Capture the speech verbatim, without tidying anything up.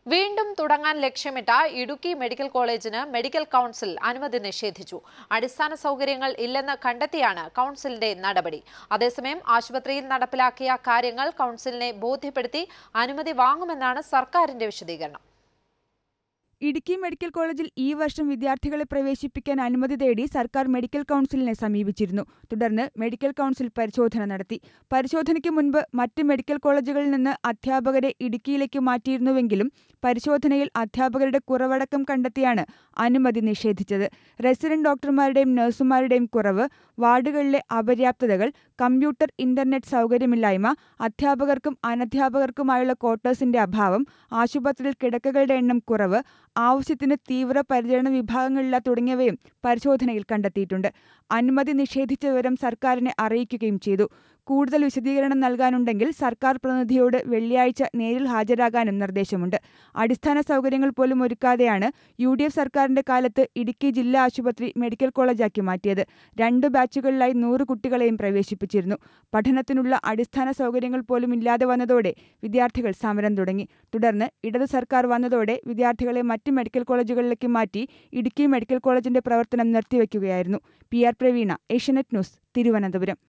വീണ്ടും തുടങ്ങാൻ ലക്ഷ്യമിട്ട ഇടുക്കി മെഡിക്കൽ കോളേജിന് മെഡിക്കൽ കൗൺസിൽ അനുമതി നിഷേധിച്ചു. അടിസ്ഥാന സൗകര്യങ്ങൾ ഇല്ലെന്ന് കണ്ടെത്തിയാണ് കൗൺസിലിന്റെ നടപടി. അതേസമയം ആശുപത്രിയിൽ നടപ്പിലാക്കിയ കാര്യങ്ങൾ കൗൺസിലിനെ ബോധ്യപ്പെടുത്തി അനുമതി വാങ്ങുമെന്നാണ് സർക്കാരിന്റെ വിശദീകരണം. ഇടുക്കി മെഡിക്കൽ കോളേജിൽ ഈ വർഷം വിദ്യാർത്ഥികളെ പ്രവേശിപ്പിക്കാൻ അനുമതി തേടി സർക്കാർ മെഡിക്കൽ കൗൺസിലിനെ സമീപിച്ചിരുന്നു. തുടർന്ന് മെഡിക്കൽ കൗൺസിൽ പരിശോധന നടത്തി. പരിശോധനയ്ക്ക് മുൻപ് മറ്റ് മെഡിക്കൽ കോളേജുകളിൽ നിന്ന് അധ്യാപകരെ ഇടുക്കിയിലേക്ക് മാറ്റിയിരുന്നുവെങ്കിലും പരിശോധനയിൽ അധ്യാപകരുടെ കുറവടക്കം കണ്ടെത്തിയാണ് അനുമതി നിഷേധിച്ചത്. റെസിഡന്റ് ഡോക്ടർമാരുടെയും നഴ്സുമാരുടെയും കുറവ്, വാർഡുകളിലെ അപര്യാപ്തതകൾ, കമ്പ്യൂട്ടർ ഇന്റർനെറ്റ് സൗകര്യമില്ലായ്മ, അധ്യാപകർക്കും അനധ്യാപകർക്കുമായുള്ള ക്വാർട്ടേഴ്സിന്റെ അഭാവം, ആശുപത്രിയിൽ കിടക്കകളുടെ എണ്ണം കുറവ്, ആവശ്യത്തിന് തീവ്ര പരിചരണ വിഭാഗങ്ങളില്ല തുടങ്ങിയവയും പരിശോധനയിൽ കണ്ടെത്തിയിട്ടുണ്ട്. അനുമതി നിഷേധിച്ച വിവരം സർക്കാരിനെ അറിയിക്കുകയും ചെയ്തു. കൂടുതൽ വിശദീകരണം നൽകാനുണ്ടെങ്കിൽ സർക്കാർ പ്രതിനിധിയോട് വെള്ളിയാഴ്ച നേരിൽ ഹാജരാകാനും നിർദ്ദേശമുണ്ട്. അടിസ്ഥാന സൗകര്യങ്ങൾ പോലും ഒരുക്കാതെയാണ് യു ഡി എഫ് സർക്കാരിന്റെ കാലത്ത് ഇടുക്കി ജില്ലാ ആശുപത്രി മെഡിക്കൽ കോളേജാക്കി മാറ്റിയത്. രണ്ട് ബാച്ചുകളിലായി നൂറ് കുട്ടികളെയും പ്രവേശിപ്പിച്ചിരുന്നു. പഠനത്തിനുള്ള അടിസ്ഥാന സൗകര്യങ്ങൾ പോലും ഇല്ലാതെ വന്നതോടെ വിദ്യാർത്ഥികൾ സമരം തുടങ്ങി. തുടർന്ന് ഇടതു സർക്കാർ വന്നതോടെ വിദ്യാർത്ഥികളെ മറ്റ് മെഡിക്കൽ കോളേജുകളിലേക്ക് മാറ്റി ഇടുക്കി മെഡിക്കൽ കോളേജിന്റെ പ്രവർത്തനം നിർത്തിവെക്കുകയായിരുന്നു. P R Praveena, Asianet news, Thiruvananthapuram.